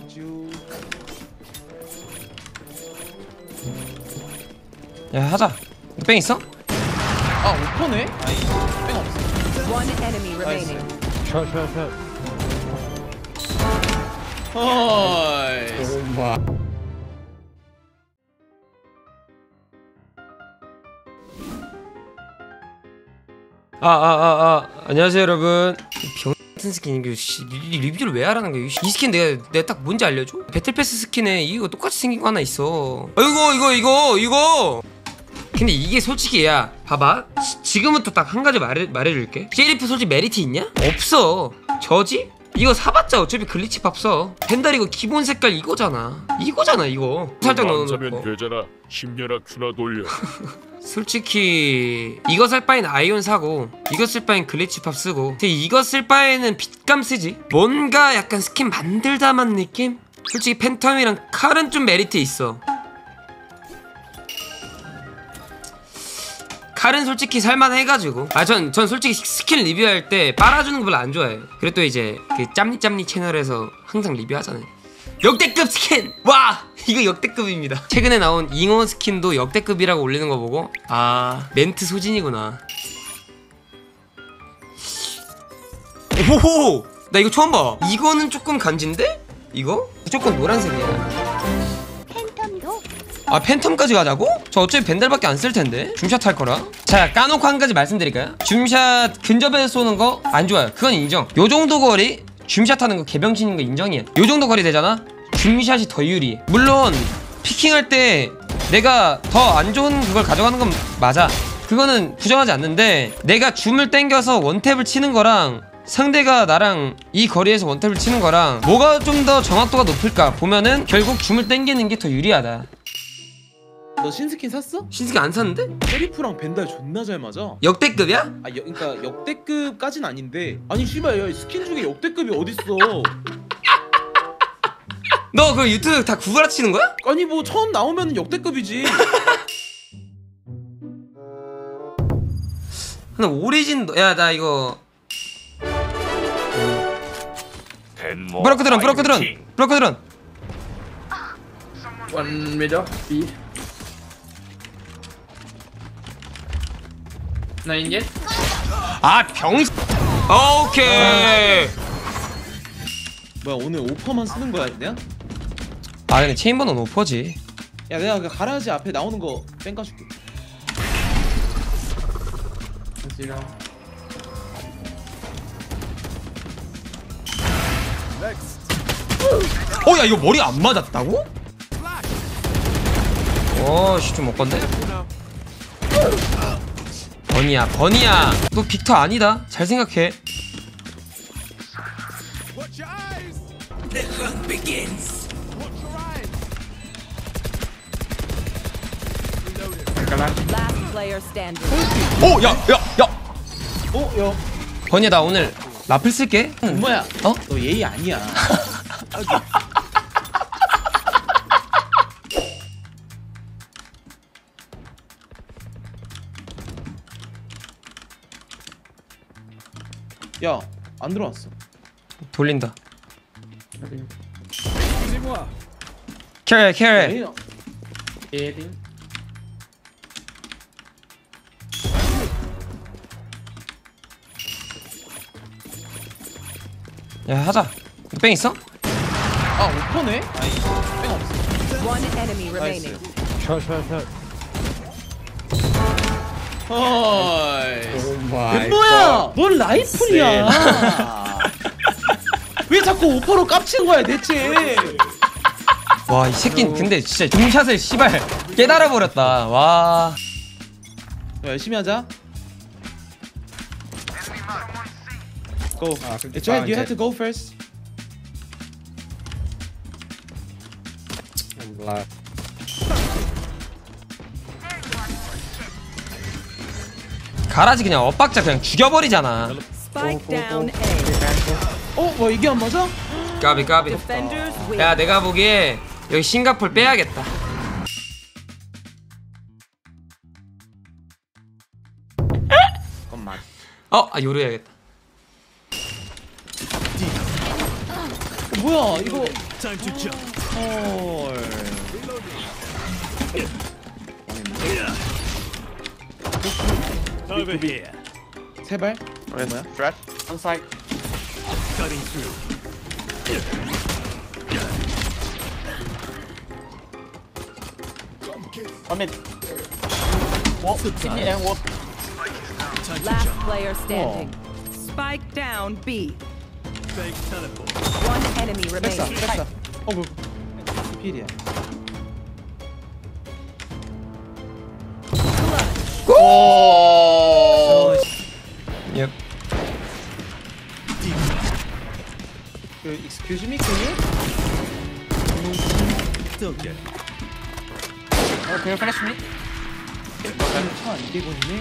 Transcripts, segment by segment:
야 하자. 뺑 있어? 아 오퍼네? 아니 뺑 없어. One enemy remaining. 샷. 어이. 안녕하세요 여러분. 병 같은 스킨 이거 리뷰를 왜 하라는 거야? 이 스킨 내가 딱 뭔지 알려줘? 배틀패스 스킨에 이거 똑같이 생긴 거 하나 있어. 이거. 근데 이게 솔직히 야 봐봐. 지금부터 딱 한 가지 말해줄게. 셰리프 솔직히 메리트 있냐? 없어. 저지? 이거 사봤자 어차피 글리치 밥 써. 벤달 이거 기본 색깔 이거잖아. 이거 살짝 넣어놓고 되잖아. 10년아 큐나 돌려. 솔직히 이거 살 바에는 아이온 사고 이거 쓸 바엔 글리치 팝 쓰고 근데 이거 쓸 바에는 빗감 쓰지. 뭔가 약간 스킨 만들다만 느낌? 솔직히 팬텀이랑 칼은 좀 메리트 있어. 칼은 솔직히 살만해가지고 전 솔직히 스킨 리뷰할 때 빨아주는 거 별로 안 좋아해요. 그리고 또 이제 그 짬니짬니 채널에서 항상 리뷰하잖아요. 역대급 스킨! 와! 이거 역대급입니다. 최근에 나온 잉어 스킨도 역대급이라고 올리는 거 보고 아 멘트 소진이구나. 오호! 나 이거 처음 봐. 이거는 조금 간지인데? 이거? 조금 노란색이야. 아 팬텀까지 가자고? 저 어차피 벤달밖에 안 쓸 텐데 줌샷 할 거라. 자 까놓고 한 가지 말씀드릴까요? 줌샷 근접에서 쏘는 거 안 좋아요. 그건 인정. 요 정도 거리 줌샷 하는 거 개병신인 거 인정이야. 요 정도 거리 되잖아? 줌샷이 더 유리해. 물론 피킹할 때 내가 더 안 좋은 그걸 가져가는 건 맞아. 그거는 부정하지 않는데 내가 줌을 땡겨서 원탭을 치는 거랑 상대가 나랑 이 거리에서 원탭을 치는 거랑 뭐가 좀 더 정확도가 높을까 보면은 결국 줌을 땡기는 게 더 유리하다. 너 신스킨 샀어? 신스킨 안 샀는데? 셰리프랑 벤달 존나 잘 맞아. 역대급이야? 그러니까 역대급까진 아닌데 아니 씨발 야 스킨 중에 역대급이 어딨어. 너 그 유튜브 다 구걸치는 거야? 아니 뭐 처음 나오면 역대급이지. 근데 오리진 야 나 이거 브로커드런 One middle, B. 9 yet? 아 병. 오케이. 뭐야 오늘 오퍼만 쓰는 거야 그냥? 아 근데 체인버는 오퍼지. 야 내가 그 가라지 앞에 나오는 거 뺑가줄게. Zero. 야 이거 머리 안 맞았다고? 어씨 좀 못건데? 버니야 너 빅터 아니다. 잘 생각해. Last player standing. 야 버니야 나 오늘 라플 쓸게. 엄마야. 어? 너 예의 아니야. 야 안 들어왔어. 돌린다. 캐리 Ating. 야 하자. 너 뺑 있어? 아 오퍼네? 아니 뺑 없어. One enemy remaining. 샷. 어이. 뭐야? 넌 라이플이야. 왜 자꾸 오퍼로 깝치는 거야 대체? 와 이 새끼는 근데 진짜 줌샷을 씨발 깨달아 버렸다. 와. 야, 열심히 하자. Go. It's right. You have to go first. 가라지 그냥 엇박자 그냥 죽여버리잖아. Spike down A. 뭐 이게 안 맞아? 까비 Defenders win. 야 내가 보기에 여기 싱가폴 빼야겠다. 잠깐만. 요로 해야겠다. 뭐야 이거? 세발. 뭐야? On site. Last player standing. Spike down B. One enemy 백사. remaining. 백사. 뭐. 필이야. 예. 그 excuse me, can you? Can you finish me? 차안 끼고 있네.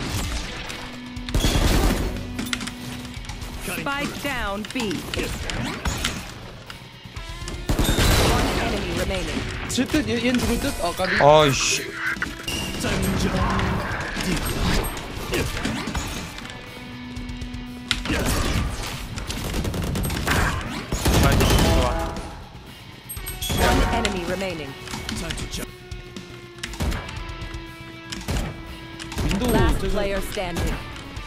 Spike down B. One enemy remaining. 질듯 얘는 죽을 듯. 아 까비. 아이씨. One enemy remaining. 윈도우 Last 저기. player standing.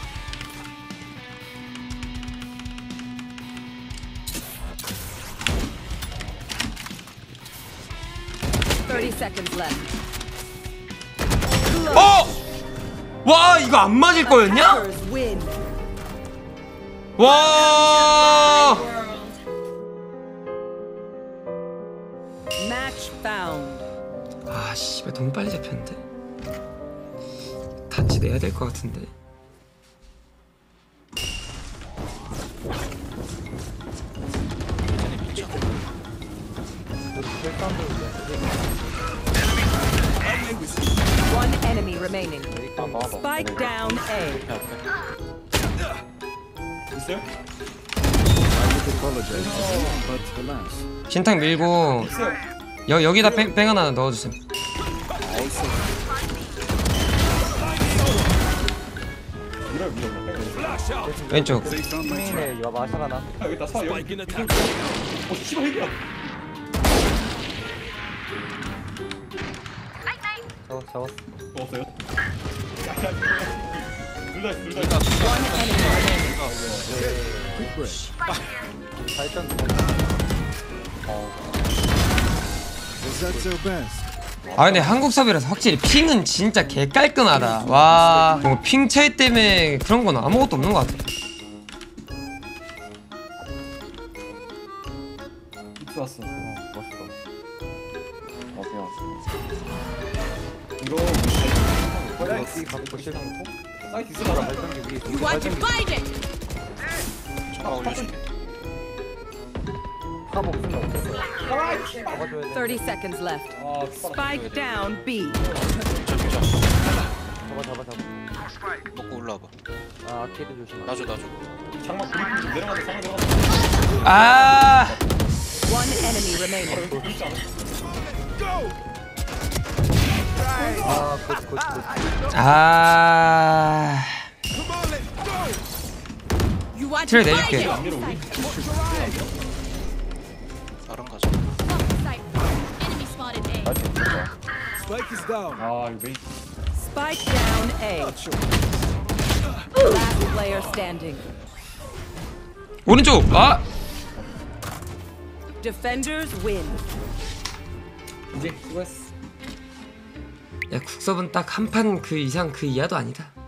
Seconds left. 어! 와 이거 안 맞을 거였냐? Attackers win. 와! Match found. 아 씨발 너무 빨리 잡혔는데. 단지 내야 될 것 같은데. One enemy remaining. Spike down A. 신탁 밀고 여기다 뺑 하나 넣어주세요. 왼쪽. One enemy remaining. 아 근데 한국 섭이라서 확실히 핑은 진짜 개 깔끔하다. 와 뭔가 핑 차이 때문에 그런 건 아무것도 없는 것 같아. 좋았어. You want to fight it? 30 seconds left. Spike down B. 먹고 올라와봐. 놔줘. 아 One enemy remaining. 아. You want 트레 to 내줄게. fight it? 나랑 가자. Enemy spotted A. Spike down A. Last player standing. 오른쪽. 아. Defenders win. 이제 수고했어. 야 국섭은 딱 한 판 그 이상 그 이하도 아니다.